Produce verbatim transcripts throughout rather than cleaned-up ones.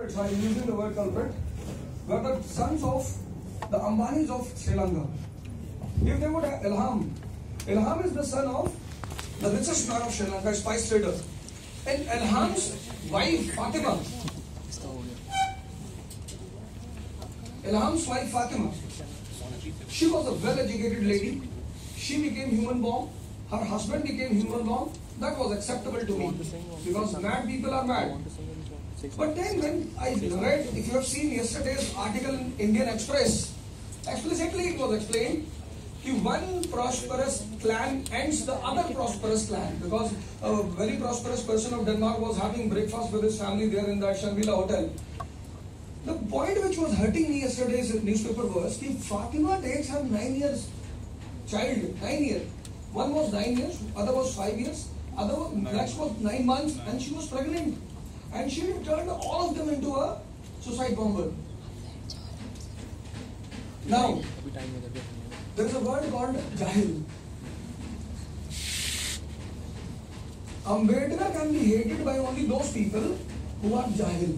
culprits, I'm using the word culprit, were the sons of the Ambanis of Sri Lanka. If they would have Ilham, Ilham is the son of the richest man of Sri Lanka, a spice trader. And Ilham's wife, Fatima, Ilham's wife, Fatima, she was a well-educated lady. She became human bomb. Her husband became human bomb. That was acceptable to me because mad people are mad. But then when I read, if you have seen yesterday's article in Indian Express, explicitly it was explained that one prosperous clan ends the other prosperous clan, because a very prosperous person of Denmark was having breakfast with his family there in that Shangri-La hotel. The point which was hurting me yesterday's newspaper was that Fatima takes her nine years child, nine years. One was nine years, other was five years, other was, next was nine months, and she was pregnant. And she turned all of them into a suicide bomber. Now, there is a word called Jahil. Ambedkar can be hated by only those people who are Jahil.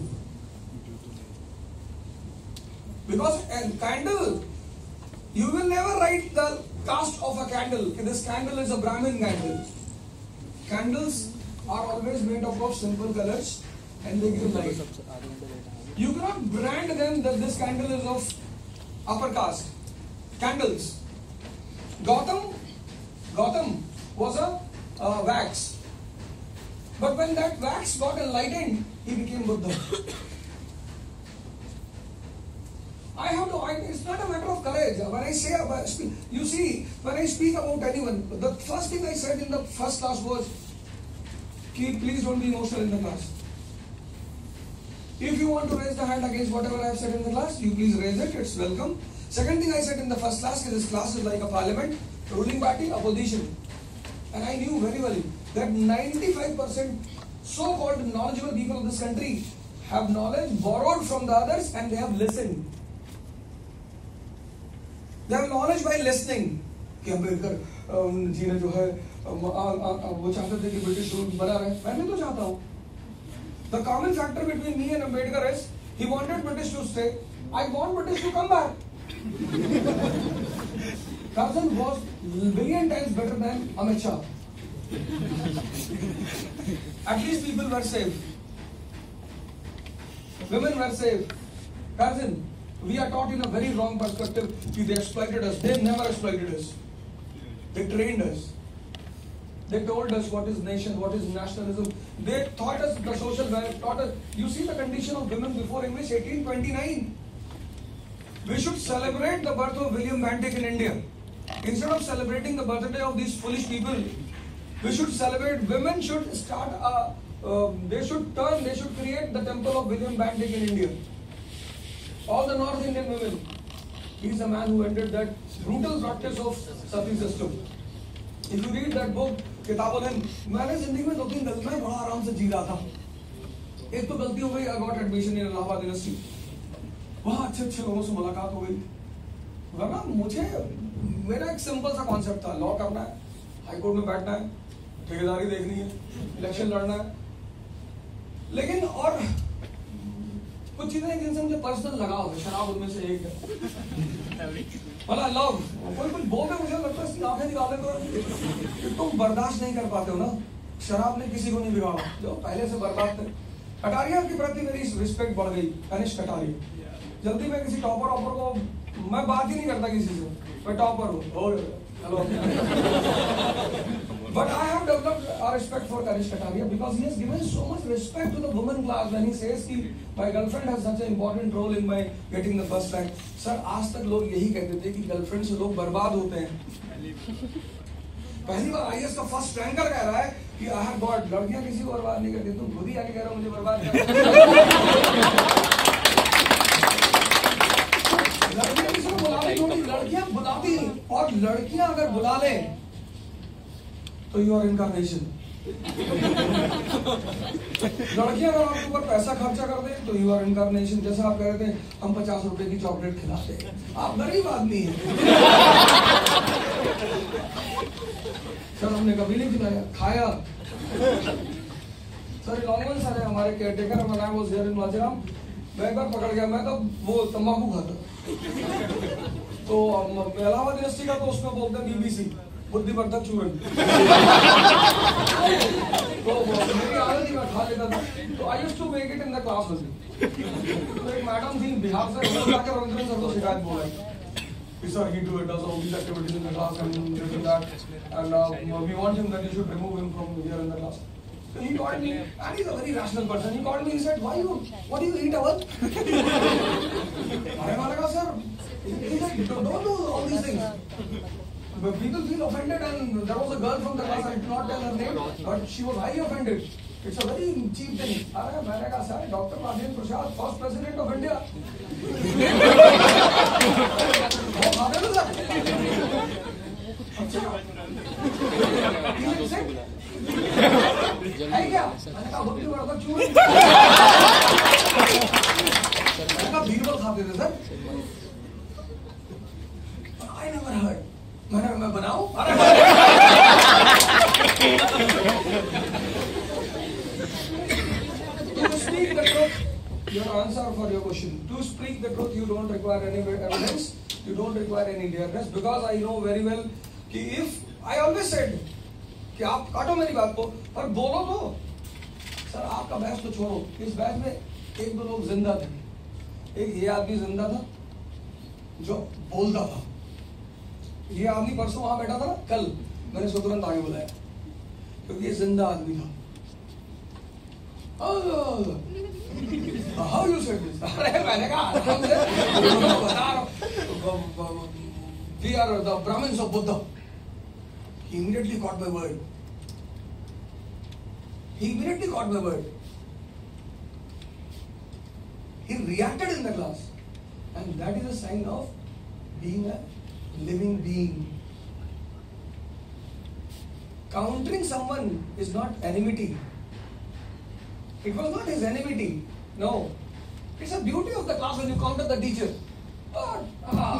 Because a candle, you will never write the caste of a candle. This candle is a Brahmin candle. Candles are always made up of simple colors and they give light. You cannot brand them that this candle is of upper caste. Candles. Gautam, Gautam was a uh, wax. But when that wax got enlightened, he became Buddha. I have to, I, it's not a matter of courage. When I say, about, you see, when I speak about anyone, the first thing I said in the first class was, please don't be emotional in the class. If you want to raise the hand against whatever I have said in the class, you please raise it, it's welcome. Second thing I said in the first class is this class is like a parliament, ruling party, opposition. And I knew very well that ninety-five percent so-called knowledgeable people of this country have knowledge borrowed from the others and they have listened. They have knowledge by listening. कि अम्बेडकर जी ने जो है वो चाहते थे कि British rule बना रहे, मैं भी तो चाहता हूँ. The common factor between me and Ambedkar is he wanted British to stay. I want British to come back. Cousin was a billion times better than Amit Shah. At least people were safe. Women were safe. Cousin, we are taught in a very wrong perspective. They exploited us. They never exploited us. They trained us. They told us what is nation, what is nationalism. They taught us the social value, taught us. You see the condition of women before English, eighteen twenty-nine. We should celebrate the birth of William Bantic in India. Instead of celebrating the birthday of these foolish people, we should celebrate, women should start, a, uh, they should turn, they should create the temple of William Bantic in India. All the North Indian women. He is the man who ended that brutal practice of sati system. If you read that book, किताबों मैंने जिंदगी में दो तीन गलतियां बड़ा आराम से जी रहा था. एक तो गलती हो गई, I got admission in Allahabad University. वहाँ अच्छे अच्छे लोगों से मुलाकात हो गई. वरना मुझे मेरा एक सिंपल सा कॉन्सेप्ट था, लॉ करना है, हाई कोर्ट में बैठना है, ठेकेदारी देखनी है, इलेक्शन लड़ना है. लेकिन और कुछ चीजें हैं जिनसे मुझे पर्सनल लगाव है, शराब उनमें से एक है. मतलब लव, कोई कोई बोल रहे मुझे लगता है इसकी आंखें निकाले तो तुम बर्दाश्त नहीं कर पाते हो ना. शराब ने किसी को नहीं बिगाड़ा, जो पहले से बर्बाद थे. कटारिया के प्रति मेरी रिस्पेक्ट बढ़ गई. कनिष्क कटारिया, जल्दी मैं किसी टॉपर ऑपर को, मैं बात ही नहीं करता किसी से, मैं टॉपर हूँ. But I have developed a respect for Kanish Kataria because he has given so much respect to the woman class when he says कि my girlfriend has such an important role in my getting the first rank. Sir, आज तक लोग यही कहते थे कि girlfriend से लोग बर्बाद होते हैं. पहली बार आई ए एस का फर्स्ट रैंकर कह रहा है कि I have got, लड़कियां किसी को बर्बाद नहीं करती. तुम खुद ही आके कह रहे हो मुझे बर्बाद कर. लड़कियां किसी को बुलाती थोड़ी, लड़कियां बुलाती और लड़कियां अगर बुला लें तो यू आर इनकारनेशन. लड़कियां अगर आपके ऊपर पैसा खर्चा कर दे तो यू आर इनकारनेशन. जैसे आप कह रहे थे हम पचास रुपए की चॉकलेट खिलाते हैं, आप गरीब आदमी हैं. सर हमने कभी नहीं खिलाया, खाया. सर लॉन्गवन सर है हमारे caretaker. when I was here in Majiram, मैं एक बार पकड़ गया, मैं तो वो तंबाकू खाता तो इलाहाबाद यूनिवर्सिटी का तो उसमें बोलते हैं बीबीसी, बुद्धिवर्धक चूर्ण। तो मेरी आदत ही मैं खा लेता था, तो I used to make it in the class only. तो एक मैडम थी बिहार से, वो जाकर रविंद्र सर को शिकायत बोला sir, he do it does all these activities in the class and this and that, and uh, we want him that you should remove him from here in the class. So he called me, and he's a very rational person. He called me, he said, why you, what do you eat, Awadh? I was sir, he said, don't do all these things. But people feel offended, and there was a girl from the class, I did not tell her name, but she was highly offended. It's a very cheap thing. अरे मैंने कहा sir, doctor Rajendra Prasad, first president of India. वो खाते थे sir. अच्छा। है क्या? मैंने कहा बुद्धि बड़ा था चूर। मैंने कहा बीरबल खाते थे सर। I never heard. मैंने मैं बनाऊं? अरे to speak the truth, your answer for your question. To speak the truth, you don't require any evidence, you don't require any dareness, because I know very well कि if I always said कि आप काटो मेरी बात को पर बोलो तो सर, आपका बहस तो छोड़ो, इस बहस में एक दो लोग जिंदा थे। एक ये आदमी जिंदा था जो बोलता था, ये आदमी परसों वहां बैठा था ना, कल मैंने उसको तुरंत आगे बुलाया क्योंकि ये जिंदा आदमी था। Oh, how you said this? अरे मैंने कहा आराम से बता रहा हूँ। We are the Brahmins of Buddha. He immediately caught my word. He immediately caught my word. He reacted in the class, and that is a sign of being a living being. Countering someone is not enmity. It was not his enmity. No. It's a beauty of the class when you counter the teacher. Ah, ah.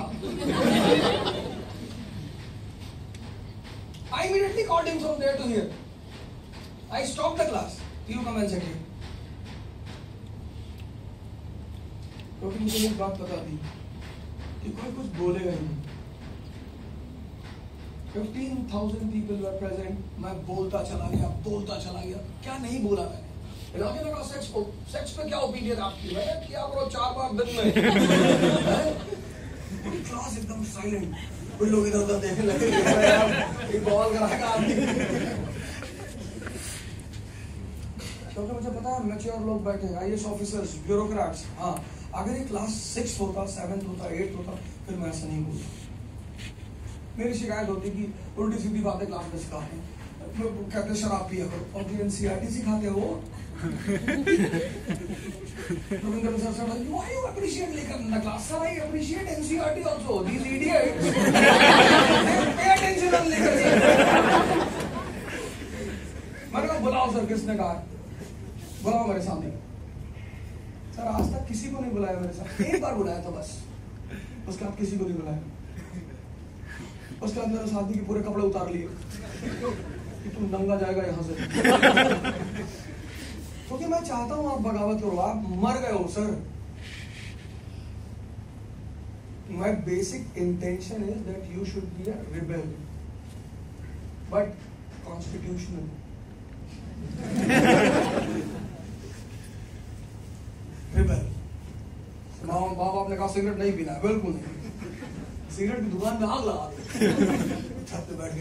I immediately called him from there to here. I stopped the class. You come and sit here. क्योंकि मुझे एक बात पता थी कि कोई कुछ बोलेगा ही नहीं। fifteen thousand people were present. मैं बोलता चला गया, बोलता चला गया। क्या नहीं बोला मैंने? राजे ने कहा सेक्स को, सेक्स पे क्या ओपिनियन आपकी? मैं क्या करो चार बार दिन में? पूरी क्लास एकदम साइलेंट, कुछ लोग इधर उधर देखने लगे, एक बॉल कराएगा आदमी। क्योंकि मुझे पता है मैच्योर लोग बैठे, I A S officers, bureaucrats. हाँ, अगर ये क्लास सिक्स होता, सेवेंथ होता, एट्थ होता, फिर मैं ऐसा नहीं बोलता। मेरी शिकायत होती कि उल्टी सीधी बातें क्लास में सिखाते हैं, कहते शराब पिया करो, और फिर एनसीईआरटी सिखाते हो। Ravindra sir said, why you appreciate liquor in the class? Sir, I appreciate N C E R T also. These idiots, they pay attention on liquor. मैंने कहा बुलाओ सर, किसने कहा? बुलाओ मेरे सामने। सर आज तक किसी को नहीं बुलाया मेरे साथ, एक बार बुलाया था बस, उसके बाद किसी को नहीं बुलाया। उसके बाद मेरे साथी के पूरे कपड़े उतार लिए कि तुम नंगा जाएगा यहाँ से। क्योंकि मैं चाहता हूं आप बगावत करो, आप मर गए हो sir. My basic intention is that you should be a rebel, but constitutional. rebel. माँ बाप आपने कहा सिगरेट नहीं पीना, बिल्कुल नहीं। सिगरेट की दुकान में आग लगा दे, छत पे बैठ के।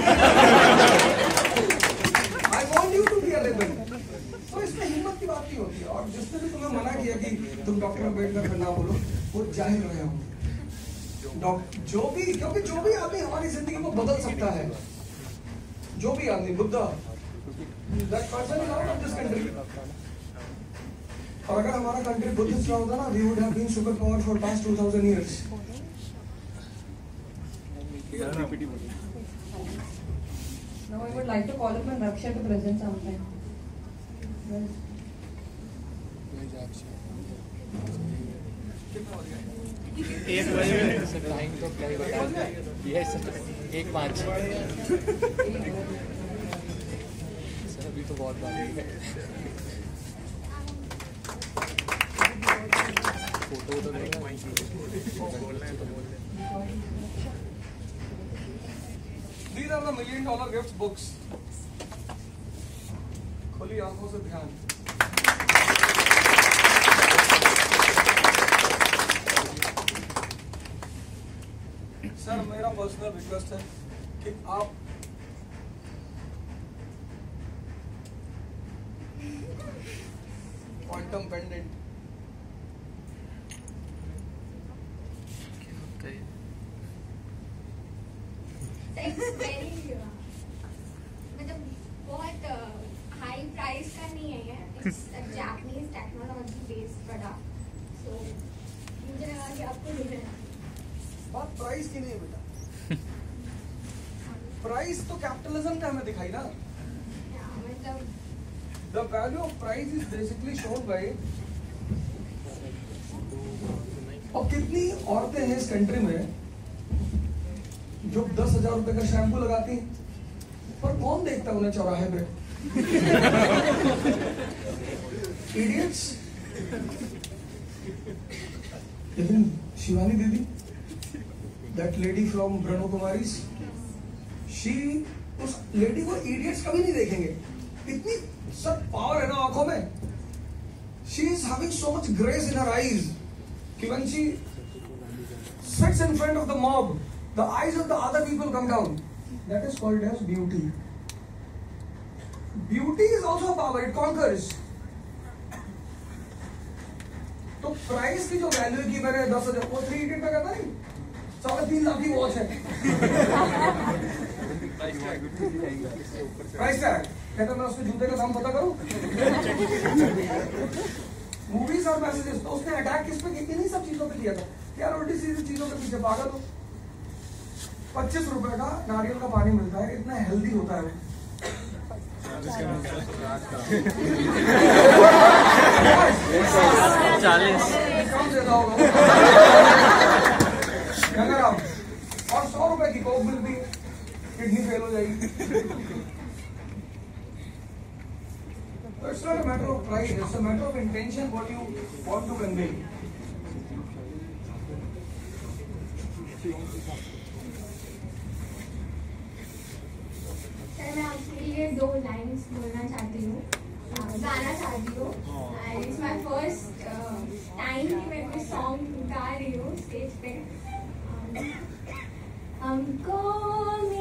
I want you to be a rebel. तो इसमें हिम्मत की बात नहीं होती है। और जिसने भी तुम्हें मना किया कि तुम डॉक्टर अम्बेडकर ना बोलो, वो जाहिल रहे होंगे। डॉक्टर जो भी, क्योंकि जो भी आदमी हमारी जिंदगी को बदल सकता है, जो भी आदमी, Buddha, that person is out of this country. और अगर हमारा कंट्री बुद्धिस्ट होता ना, we would have been super power for past two thousand years. Now I would like to call upon Raksha to present something. एक बजे time तो क्या ही बता, यस एक पाँच सर, अभी तो बहुत बात है। फोटो तो नहीं बोलना है तो बोल दे। These are the million dollar gift books. खुली आंखों से ध्यान। सर मेरा पर्सनल रिक्वेस्ट है कि आप क्वांटम पेंडेंट मतलब बहुत हाई प्राइस का नहीं है ये, Japanese technology based product, so मुझे लगा कि आपको ले लेना। बात प्राइस की नहीं है बेटा, प्राइस तो कैपिटलिज्म का हमें दिखाई ना। मतलब the value of price is basically shown by, और कितनी औरतें हैं इस कंट्री में जो दस हजार रुपए का शैम्पू लगाती हैं, पर कौन देखता उन्हें चौराहे पे? इडियट्स। लेकिन शिवानी दीदी, that lady from Brahma Kumaris, she, उस लेडी को इडियट्स कभी नहीं देखेंगे, इतनी सब पावर है ना आंखों में। She is having so much grace in her eyes कि when she sits in front of the mob, the eyes of the other people come down. That is called as beauty. Beauty is also a power, it conquers. तो price की जो value की मैंने दस हजार, वो three idiot में कहता नहीं, साढ़े तीन लाख की वॉच है। प्राइस क्या है? कहता मैं उसके जूते का दाम पता करूं। मूवीज और मैसेजेस, तो उसने अटैक किस पे किया? इन्हीं सब चीजों पे किया था। यार उल्टी सीधी चीजों के पीछे पागल हो। पच्चीस रुपए का नारियल का पानी मिलता है, इतना हेल्दी होता है वो। चालीस कम देता होगा अगर आप, और सौ रुपए की कोक मिलती है, किडनी फेल हो जाएगी। It's not a matter of price, it's a matter of intention, what you want to convey. Sir मैं आपके लिए दो लाइन्स बोलना चाहती हूँ, गाना चाहती हूँ। And it's my first time कि मैं कोई सॉन्ग गा रही हूँ स्टेज पे। हमको